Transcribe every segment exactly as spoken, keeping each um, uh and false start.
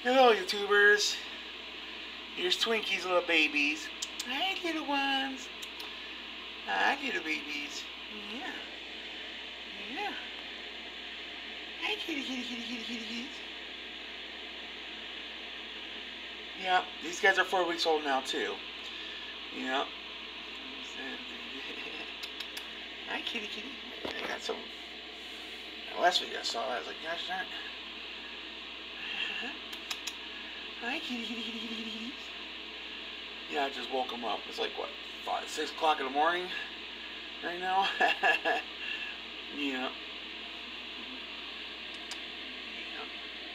Hello, YouTubers. Here's Twinkie's little babies. Hi, little ones. Hi, little babies. Yeah. Yeah. Hi, kitty, kitty, kitty, kitty, kitty, kitties. Yeah, these guys are four weeks old now, too. Yeah. Hi, kitty, kitty. I got some. Last week I saw that. I was like, gosh darn. Hi, kitty, kitty, kitty, kitty, kitty, kitties. Yeah, I just woke them up. It's like, what, five, six o'clock in the morning right now? Yeah. Yeah.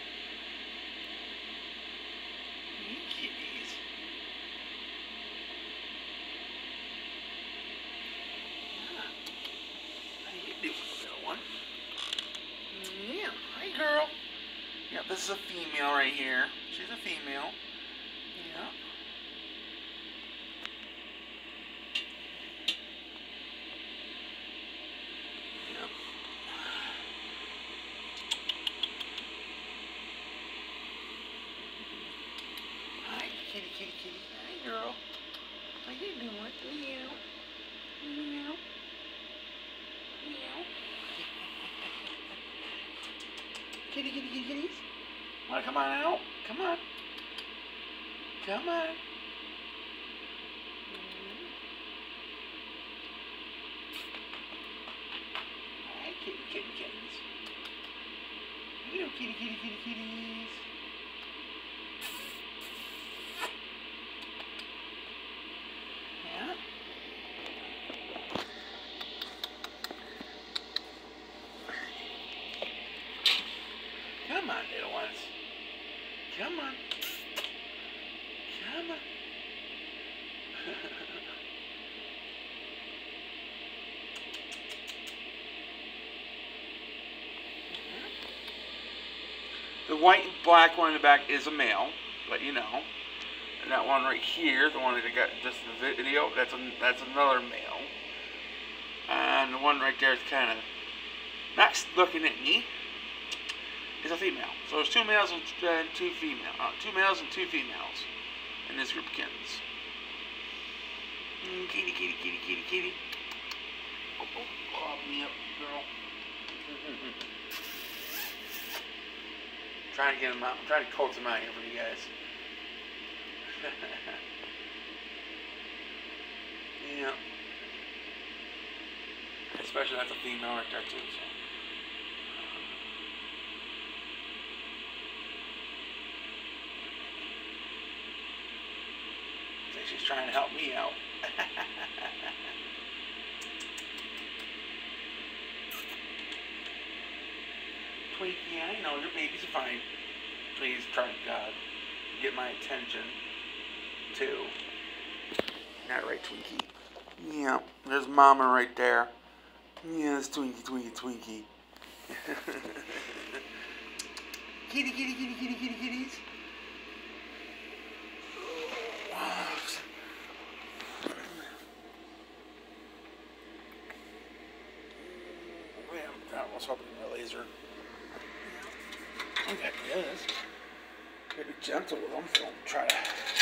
Hey, kitties. Yeah. How you doing, little one? Yeah. Hi, girl. Yeah, this is a female right here. She's a female. Yeah. Yep. Hi, kitty, kitty, kitty. Hi, girl. How you doing? Meow. Meow. Meow. Kitty, kitty, kitty, kitties. Wanna come on out? Come on. Come on. Hi, kitty, kitty, kitties. Hello, kitty, kitty, kitty, kitties. Yeah. Come on, little ones. Come on. Come on. The white and black one in the back is a male, let you know. And that one right here, the one that I got just in the video, that's a, that's another male. And the one right there is kind of not looking at me. Is a female. So there's two males and uh, two female, uh, two males and two females in this group of kittens. Mm, kitty, kitty, kitty, kitty, kitty. Oh, oh, claw me up, girl. Trying to get them out. I'm trying to coax them out here for you guys. Yeah. Especially that's a female right there too. So. She's trying to help me out. Twinkie, I know your baby's fine. Please try to uh, get my attention too. Not right, Twinkie. Yeah, there's Mama right there. Yes, Twinkie, Twinkie, Twinkie. Kitty, kitty, kitty, kitty, kitty, kitties. I was hoping for a laser. I got this. Gotta be gentle with them, so don't try to.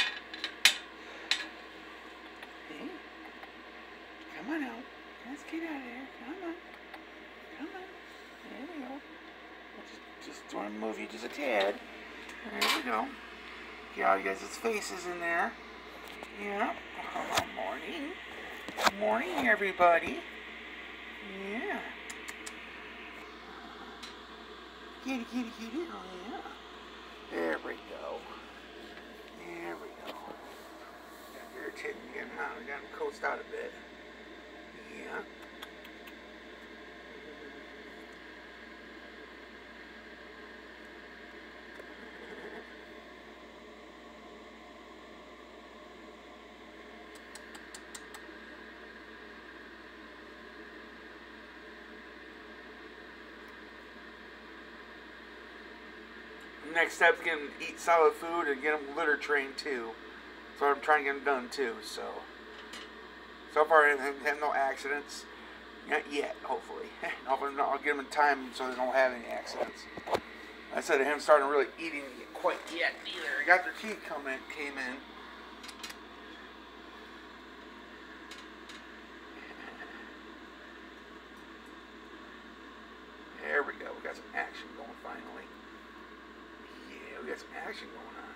Hey. Come on out. Let's get out of here. Come on. Come on. There we go. Just, just want to move you just a tad. There we go. Get all you guys' faces in there. Yeah. Oh, morning. Morning, everybody. Yeah. Kitty, kitty, kitty. Oh, yeah. There we go. There we go. Got irritating again now. We got him coaxed out a bit. Yeah. Next step is get them to eat solid food and get them litter trained too. So I'm trying to get them done too. So, so far I haven't had no accidents. Not yet, hopefully. Hopefully I'll get them in time so they don't have any accidents. I said to him starting really eating quite yet either. I got their teeth come in, came in. There we go. We got some action going finally. Yeah, we got some action going on.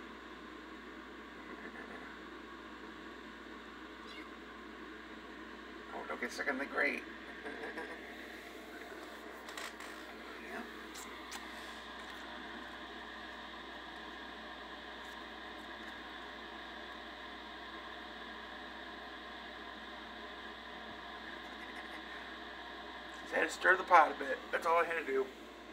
Oh, don't get stuck in the grate. Yeah. Just had to stir the pot a bit. That's all I had to do.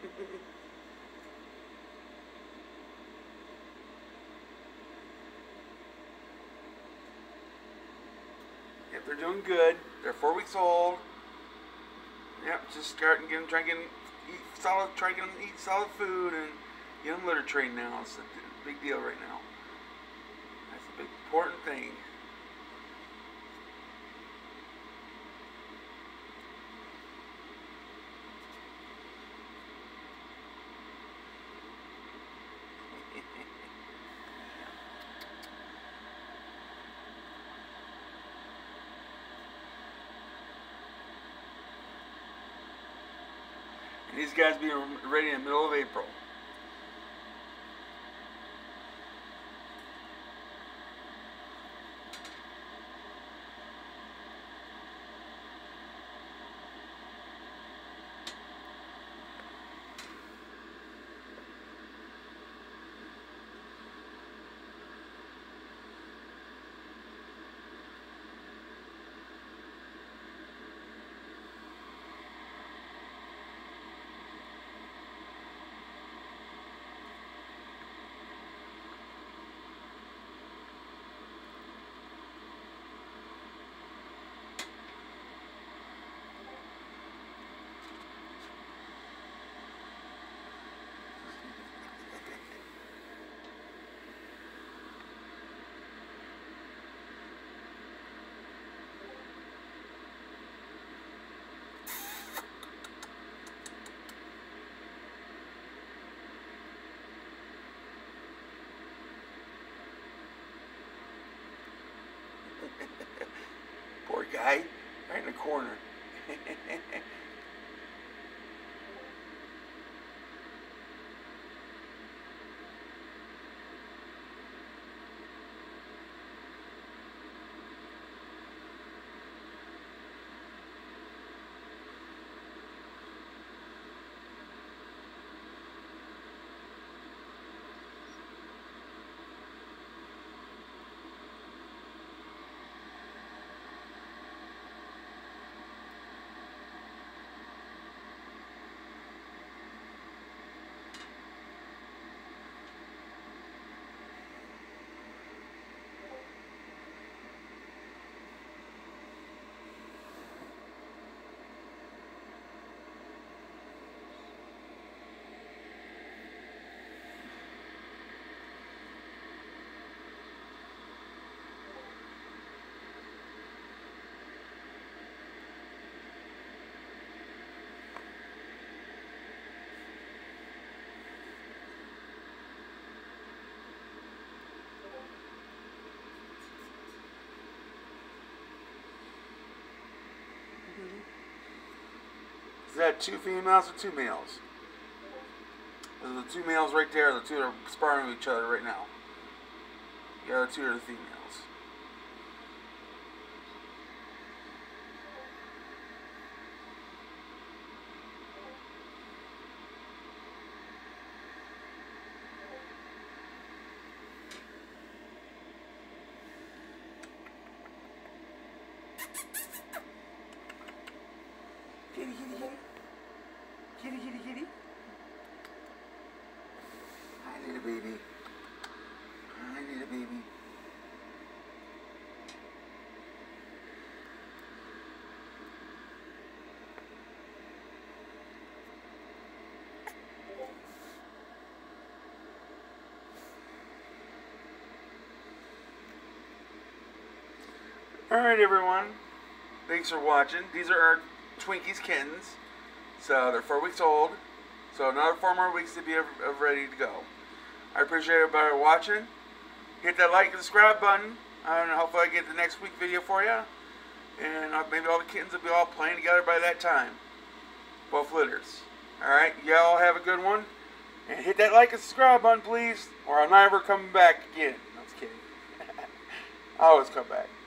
Yep, they're doing good. They're four weeks old. Yep, just starting getting, trying to get them eat solid, trying to get them eat solid food and get them litter trained now. It's a big deal right now. That's a big important thing. These guys be ready in the middle of April. Poor guy, right in the corner. Is that two females or two males? Those are the two males right there. The two that are sparring with each other right now. The other two are the females. Kitty, kitty, kitty. Kitty, kitty, kitty. Hi, little baby. Hi, little baby. Alright, everyone. Thanks for watching. These are our Twinkies kittens. So they're four weeks old. So another four more weeks to be ready to go. I appreciate everybody watching. Hit that like and subscribe button. And hopefully I get the next week video for you. And maybe all the kittens will be all playing together by that time. Both litters. Alright, y'all have a good one. And hit that like and subscribe button, please. Or I'm never coming back again. No, I'm just kidding. I always come back.